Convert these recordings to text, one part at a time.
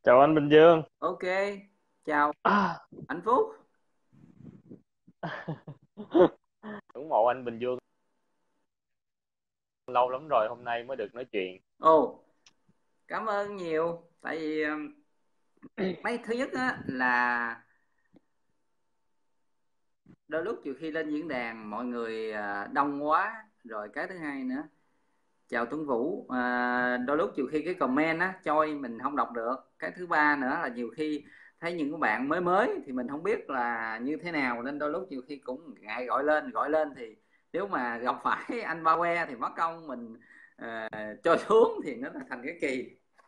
Chào anh Bình Dương. Ok, chào À, anh Phúc. ngưỡng mộ anh Bình Dương lâu lắm rồi, hôm nay mới được nói chuyện. Ồ, cảm ơn nhiều. Tại vì mấy thứ nhất á là đôi lúc nhiều khi lên diễn đàn mọi người đông quá. Rồi cái thứ hai nữa, chào Tuấn Vũ. Đôi lúc nhiều khi cái comment á trôi mình không đọc được. Cái thứ ba nữa là nhiều khi thấy những cái bạn mới mới thì mình không biết là như thế nào, nên đôi lúc nhiều khi cũng ngại gọi lên thì nếu mà gặp phải anh Ba Que thì mất công mình trôi xuống thì nó thành cái kỳ.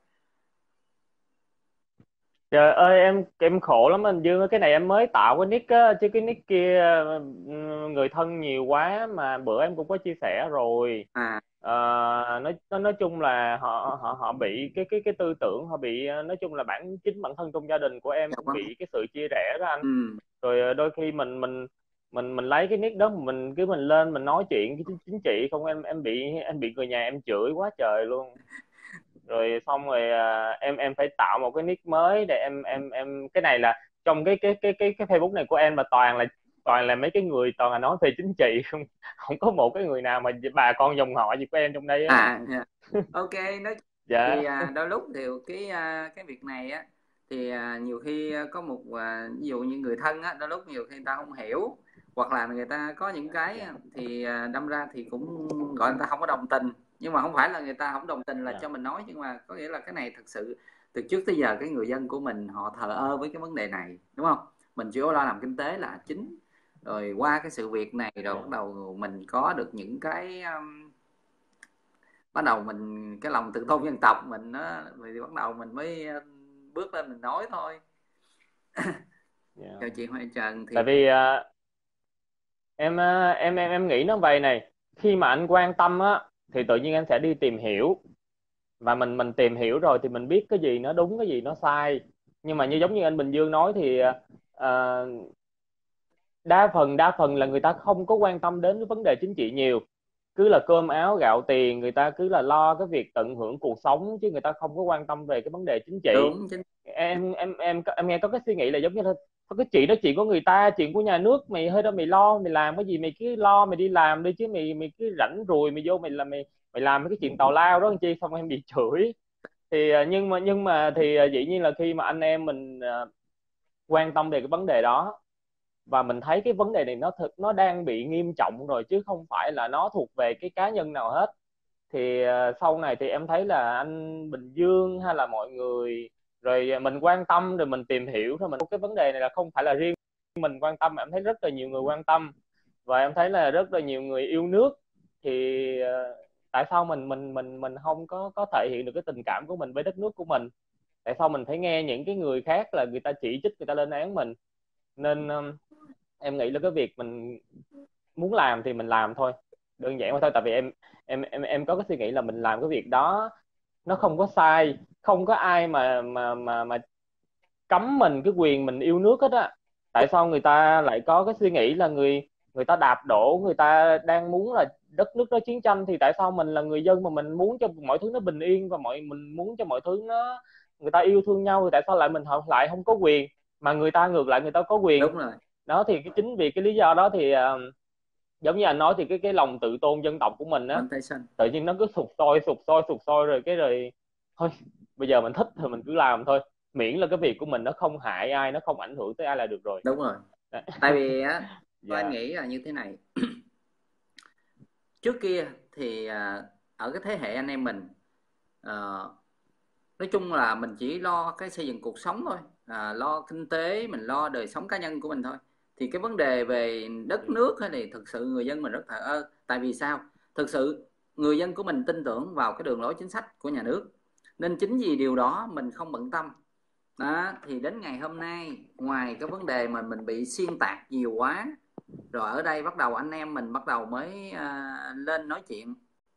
Trời ơi, em khổ lắm anh Dương ơi. Cái này em mới tạo cái nick á, chứ cái nick kia người thân nhiều quá, mà bữa em cũng có chia sẻ rồi. À, Ờ, nói chung là họ họ họ bị cái tư tưởng, họ bị nói chung là chính bản thân trong gia đình của em chào cũng con. bị cái sự chia rẽ đó anh. Ừ. Rồi đôi khi mình lấy cái nick đó, mình lên mình nói chuyện cái chính trị không, em bị người nhà em chửi quá trời luôn. Rồi xong rồi em phải tạo một cái nick mới để em cái này là trong cái Facebook này của em là toàn là mấy cái người toàn là nói về chính trị không, không có một cái người nào mà bà con dòng họ gì của em trong đây á. Dạ. Ok, nói thì Dạ. đôi lúc thì cái việc này á thì nhiều khi có một ví dụ như người thân á, đôi lúc nhiều khi người ta không hiểu, hoặc là người ta có những cái thì đâm ra thì cũng gọi người ta không có đồng tình, nhưng mà không phải là người ta không đồng tình là Dạ. cho mình nói, nhưng mà có nghĩa là cái này thực sự từ trước tới giờ cái người dân của mình họ thờ ơ với cái vấn đề này, đúng không? Mình chỉ có lo làm kinh tế là chính, rồi qua cái sự việc này rồi bắt Dạ. đầu mình có được những cái bắt đầu mình cái lòng tự tôn dân tộc mình nó thì bắt đầu mình mới bước lên mình nói thôi. Dạ. Chào chị Hoa Trần thì Tại vì em nghĩ nó vậy này, khi mà anh quan tâm á thì tự nhiên anh sẽ đi tìm hiểu, và mình tìm hiểu rồi thì mình biết cái gì nó đúng cái gì nó sai. Nhưng mà giống như anh Bình Dương nói thì ờ, đa phần là người ta không có quan tâm đến cái vấn đề chính trị nhiều, cứ là cơm áo gạo tiền, người ta cứ là lo cái việc tận hưởng cuộc sống chứ người ta không có quan tâm về cái vấn đề chính trị. đúng chính. Em nghe có cái suy nghĩ là giống như là "Thôi cái chuyện đó chuyện của người ta, chuyện của nhà nước, mày hơi đó mày lo, mày làm cái gì mày cứ lo mày đi làm đi, chứ mày mày cứ rảnh rùi mày vô mày làm cái chuyện tào lao đó làm chi", xong em bị chửi. Thì nhưng mà thì dĩ nhiên là khi mà anh em mình quan tâm về cái vấn đề đó, và mình thấy cái vấn đề này nó đang bị nghiêm trọng rồi, chứ không phải là nó thuộc về cái cá nhân nào hết. Thì sau này thì em thấy là anh Bình Dương hay là mọi người, rồi mình quan tâm rồi mình tìm hiểu thôi, mình cái vấn đề này là không phải là riêng mình quan tâm, mà em thấy rất là nhiều người quan tâm, và em thấy là rất là nhiều người yêu nước. Thì tại sao mình không có thể hiện được cái tình cảm của mình với đất nước của mình? Tại sao mình phải nghe những cái người khác là người ta chỉ trích, người ta lên án mình? Nên em nghĩ là cái việc mình muốn làm thì mình làm thôi, đơn giản mà thôi. Tại vì em có cái suy nghĩ là mình làm cái việc đó nó không có sai, không có ai mà cấm mình cái quyền mình yêu nước hết á. Tại sao người ta lại có cái suy nghĩ là người người ta đạp đổ, người ta đang muốn là đất nước nó chiến tranh, thì tại sao mình là người dân mà mình muốn cho mọi thứ nó bình yên, và mình muốn cho mọi thứ nó người ta yêu thương nhau, thì tại sao lại mình lại không có quyền, mà người ta ngược lại người ta có quyền? Đúng rồi, Đó thì chính vì cái lý do đó thì giống như anh nói thì cái lòng tự tôn dân tộc của mình á, mạnh tay xanh. tự nhiên nó cứ sụt sôi rồi thôi, bây giờ mình thích thì mình cứ làm thôi, miễn là cái việc của mình nó không hại ai, nó không ảnh hưởng tới ai là được rồi. Đúng rồi, Đấy. tại vì á tôi anh Dạ. nghĩ là như thế này. Trước kia thì ở cái thế hệ anh em mình, à, nói chung là mình chỉ lo cái xây dựng cuộc sống thôi, lo kinh tế, mình lo đời sống cá nhân của mình thôi, thì cái vấn đề về đất Ừ. nước thì thực sự người dân mình rất thờ ơ. Tại vì sao? Thực sự người dân của mình tin tưởng vào cái đường lối chính sách của nhà nước, nên chính vì điều đó mình không bận tâm. Đó thì đến ngày hôm nay, ngoài cái vấn đề mà mình bị xuyên tạc nhiều quá, rồi ở đây bắt đầu anh em mình bắt đầu mới lên nói chuyện.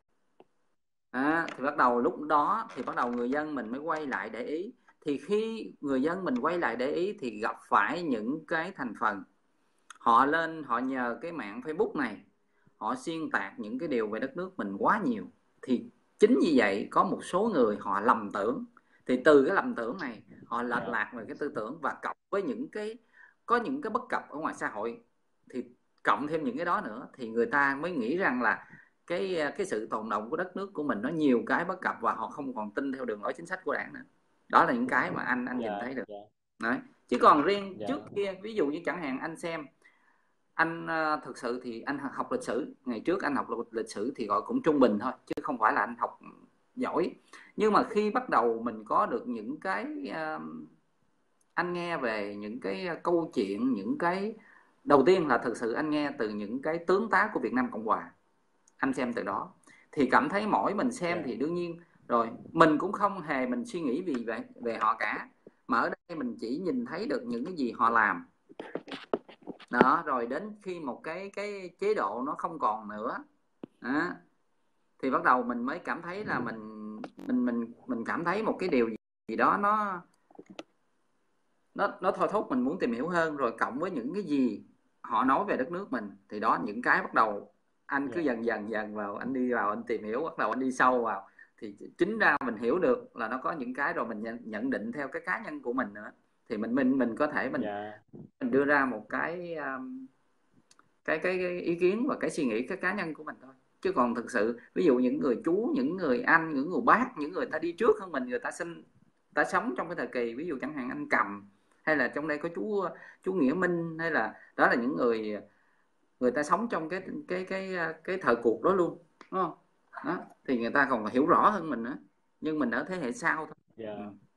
Thì bắt đầu lúc đó thì bắt đầu người dân mình mới quay lại để ý. Thì khi người dân mình quay lại để ý thì gặp phải những cái thành phần, họ lên họ nhờ cái mạng Facebook này, họ xuyên tạc những cái điều về đất nước mình quá nhiều. Thì chính vì vậy có một số người họ lầm tưởng, Thì từ cái lầm tưởng này họ lệch lạc về cái tư tưởng, và cộng với có những cái bất cập ở ngoài xã hội, thì cộng thêm những cái đó nữa thì người ta mới nghĩ rằng là cái sự tồn động của đất nước của mình nó nhiều cái bất cập, và họ không còn tin theo đường lối chính sách của đảng nữa. Đó là những cái mà anh nhìn thấy được. Đấy. Chứ còn riêng trước kia, ví dụ như chẳng hạn anh xem, anh thực sự thì anh học lịch sử, ngày trước anh học lịch sử thì gọi cũng trung bình thôi, chứ không phải là anh học giỏi. Nhưng mà khi bắt đầu mình có được những cái anh nghe về những cái câu chuyện, những cái đầu tiên là thực sự anh nghe từ những cái tướng tá của Việt Nam Cộng Hòa, anh xem từ đó thì cảm thấy mỗi mình xem thì đương nhiên rồi mình cũng không hề mình suy nghĩ vì về họ cả, mà ở đây mình chỉ nhìn thấy được những cái gì họ làm đó. Rồi đến khi một cái chế độ nó không còn nữa đó, thì bắt đầu mình mới cảm thấy là mình cảm thấy một cái điều gì đó nó thôi thúc mình muốn tìm hiểu hơn. Rồi cộng với những cái gì họ nói về đất nước mình, thì đó những cái bắt đầu anh cứ dần dần vào, anh đi vào anh tìm hiểu, bắt đầu anh đi sâu vào, thì chính ra mình hiểu được là nó có những cái rồi mình nhận định theo cái cá nhân của mình nữa, thì mình có thể mình đưa ra một cái ý kiến và cái suy nghĩ cái cá nhân của mình thôi. Chứ còn thực sự ví dụ những người chú, những người anh, những người bác, những người ta đi trước hơn mình, người ta sống trong cái thời kỳ, ví dụ chẳng hạn anh Cầm, hay là trong đây có chú Nghĩa Minh, hay là đó là những người ta sống trong cái thời cuộc đó luôn, đúng không? Đó thì người ta còn hiểu rõ hơn mình nữa, nhưng mình ở thế hệ sau thôi.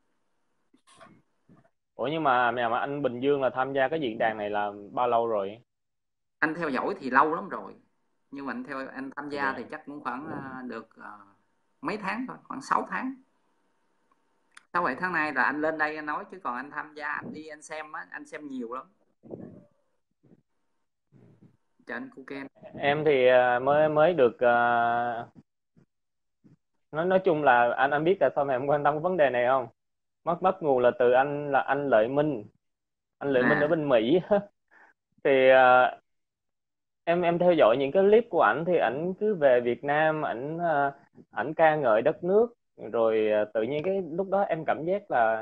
Ủa nhưng mà anh Bình Dương là tham gia cái diễn đàn này là bao lâu rồi? Anh theo dõi thì lâu lắm rồi, nhưng mà anh tham gia thì chắc cũng khoảng được mấy tháng thôi, khoảng 6 tháng. 6-7 tháng nay là anh lên đây anh nói, chứ còn anh tham gia, anh đi anh xem á, anh xem nhiều lắm. Cho anh Kuken. Em thì mới được nói chung là anh biết là sao mà em quan tâm cái vấn đề này không? Bắt nguồn là từ anh Lợi Minh. Anh Lợi Minh ở bên Mỹ. Thì em theo dõi những cái clip của ảnh, thì ảnh cứ về Việt Nam, ảnh ca ngợi đất nước, rồi tự nhiên cái lúc đó em cảm giác là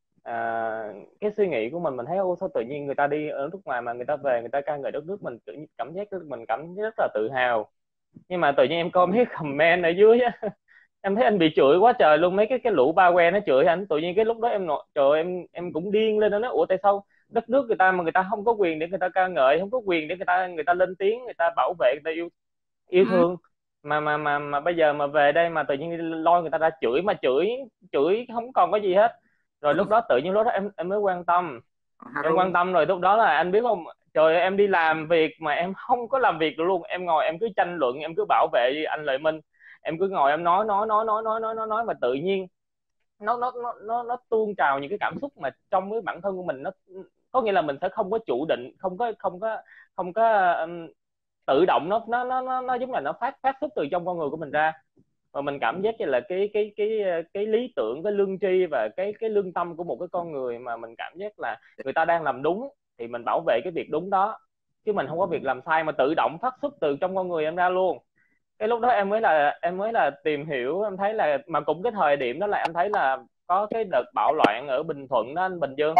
cái suy nghĩ của mình thấy sao tự nhiên người ta đi ở nước ngoài mà người ta về người ta ca ngợi đất nước mình, tự nhiên mình cảm thấy rất là tự hào. Nhưng mà tự nhiên em coi mấy comment ở dưới á, em thấy anh bị chửi quá trời luôn, mấy cái lũ ba que nó chửi anh. Tự nhiên cái lúc đó em nội trời, em cũng điên lên đó, nói ủa tại sao đất nước người ta mà người ta không có quyền để người ta ca ngợi, không có quyền để người ta lên tiếng, người ta bảo vệ, người ta yêu thương, mà bây giờ mà về đây mà tự nhiên lôi người ta ra chửi, mà chửi không còn có gì hết. Rồi lúc đó tự nhiên lúc đó em mới quan tâm. Em quan tâm rồi lúc đó là anh biết không, trời ơi, em đi làm việc mà em không có làm việc được luôn, em ngồi em cứ tranh luận, em cứ bảo vệ anh Lợi Minh, em cứ ngồi em nói, mà tự nhiên nó tuôn trào những cái cảm xúc mà trong cái bản thân của mình. Nó có nghĩa là mình sẽ không có chủ định, không có tự động, nó giống là nó phát xuất từ trong con người của mình ra. Và mình cảm giác như là cái lý tưởng, cái lương tri và cái lương tâm của một cái con người mà mình cảm giác là người ta đang làm đúng thì mình bảo vệ cái việc đúng đó, chứ mình không có việc làm sai, mà tự động phát xuất từ trong con người em ra luôn. Cái lúc đó em mới là tìm hiểu, em thấy là mà cũng cái thời điểm đó là em thấy là có cái đợt bạo loạn ở Bình Thuận đó anh Bình Dương.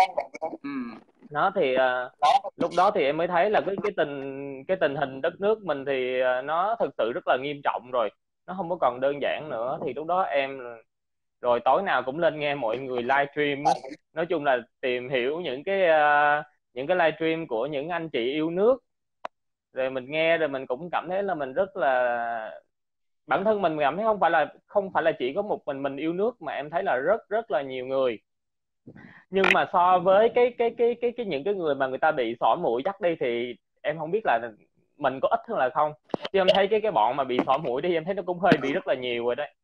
Nó thì lúc đó thì em mới thấy là cái tình hình đất nước mình thì nó thực sự rất là nghiêm trọng rồi, nó không có còn đơn giản nữa. Thì lúc đó em rồi tối nào cũng lên nghe mọi người livestream, nói chung là tìm hiểu những cái livestream của những anh chị yêu nước, rồi mình nghe rồi mình cũng cảm thấy là mình rất là, bản thân mình cảm thấy không phải là chỉ có một mình yêu nước, mà em thấy là rất rất là nhiều người. Nhưng mà so với những cái người mà người ta bị sỏi mũi chắc đi thì em không biết là mình có ít hơn là không, chứ em thấy cái bọn mà bị sỏi mũi đi em thấy nó cũng hơi bị rất là nhiều rồi đấy.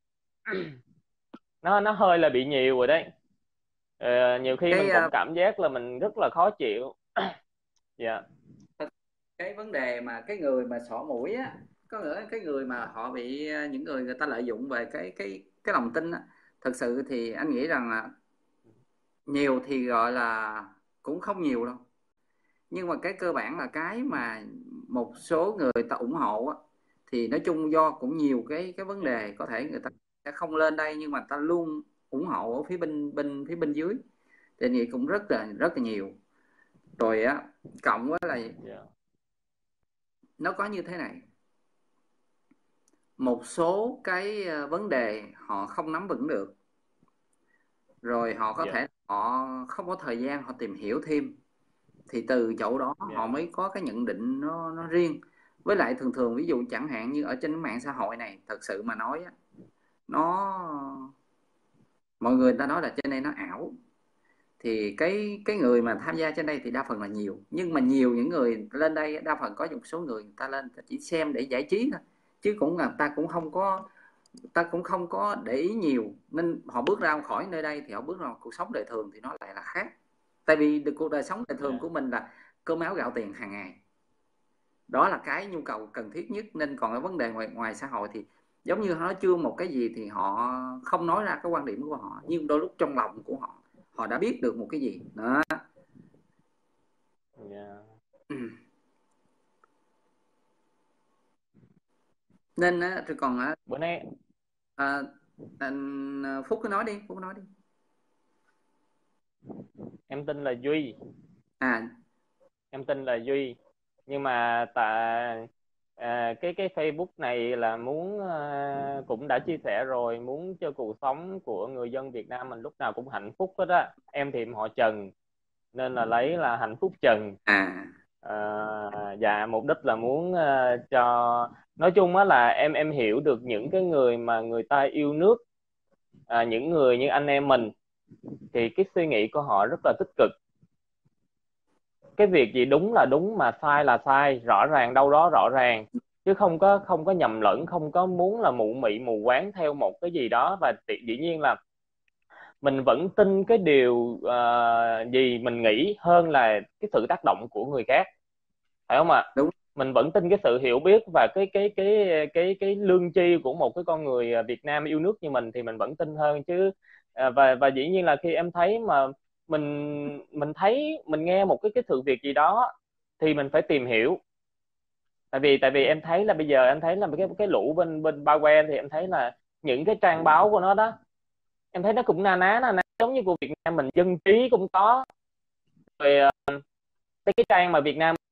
Nó hơi là bị nhiều rồi đấy. Nhiều khi mình cũng cảm giác là mình rất là khó chịu. Dạ. Cái vấn đề mà cái người mà sổ mũi á, có nghĩa cái người mà họ bị những người ta lợi dụng về cái lòng tin á, thực sự thì anh nghĩ rằng là nhiều thì gọi là cũng không nhiều đâu, nhưng mà cái cơ bản là cái mà một số người ta ủng hộ á, thì nói chung do cũng nhiều cái vấn đề, có thể người ta sẽ không lên đây nhưng mà ta luôn ủng hộ ở phía bên dưới, thì vậy cũng rất là nhiều. Rồi á, cộng với là nó có như thế này, một số cái vấn đề họ không nắm vững được, rồi họ có thể họ không có thời gian họ tìm hiểu thêm, thì từ chỗ đó họ mới có cái nhận định nó riêng. Với lại thường thường ví dụ chẳng hạn như ở trên mạng xã hội này, thật sự mà nói á, nó mọi người ta nói là trên đây nó ảo, thì cái người mà tham gia trên đây thì đa phần là nhiều, nhưng mà nhiều những người lên đây đa phần có một số người ta lên ta chỉ xem để giải trí thôi, chứ cũng là ta cũng không có để ý nhiều, nên họ bước ra khỏi nơi đây thì họ bước ra cuộc sống đời thường thì nó lại là khác. Tại vì cuộc đời sống đời thường của mình là cơm áo gạo tiền hàng ngày, đó là cái nhu cầu cần thiết nhất. Nên còn cái vấn đề ngoài xã hội thì giống như họ chưa một cái gì thì họ không nói ra cái quan điểm của họ, nhưng đôi lúc trong lòng của họ, họ đã biết được một cái gì đó. Nên rồi còn bữa nay Phúc cứ nói đi, Phúc nói đi. Em tên là Duy. Em tên là Duy, nhưng mà tại cái Facebook này là muốn cũng đã chia sẻ rồi, muốn cho cuộc sống của người dân Việt Nam mình lúc nào cũng hạnh phúc hết á. Em thì họ Trần nên là lấy là hạnh phúc Trần. Dạ, mục đích là muốn cho nói chung á là em hiểu được những cái người mà người ta yêu nước, những người như anh em mình thì cái suy nghĩ của họ rất là tích cực. Cái việc gì đúng là đúng mà sai là sai, rõ ràng đâu đó rõ ràng, chứ không có nhầm lẫn, không có muốn là mụ mị mù quáng theo một cái gì đó. Và dĩ nhiên là mình vẫn tin cái điều gì mình nghĩ hơn là cái sự tác động của người khác, phải không ạ? Đúng. Mình vẫn tin cái sự hiểu biết và cái lương tri của một cái con người Việt Nam yêu nước như mình thì mình vẫn tin hơn chứ. Và dĩ nhiên là khi em thấy mà mình thấy mình nghe một cái sự việc gì đó thì mình phải tìm hiểu. Tại vì em thấy là bây giờ em thấy là cái lũ bên bên bao que thì em thấy là những cái trang báo của nó đó, em thấy nó cũng na ná giống như của Việt Nam mình, dân trí cũng có, rồi cái trang mà Việt Nam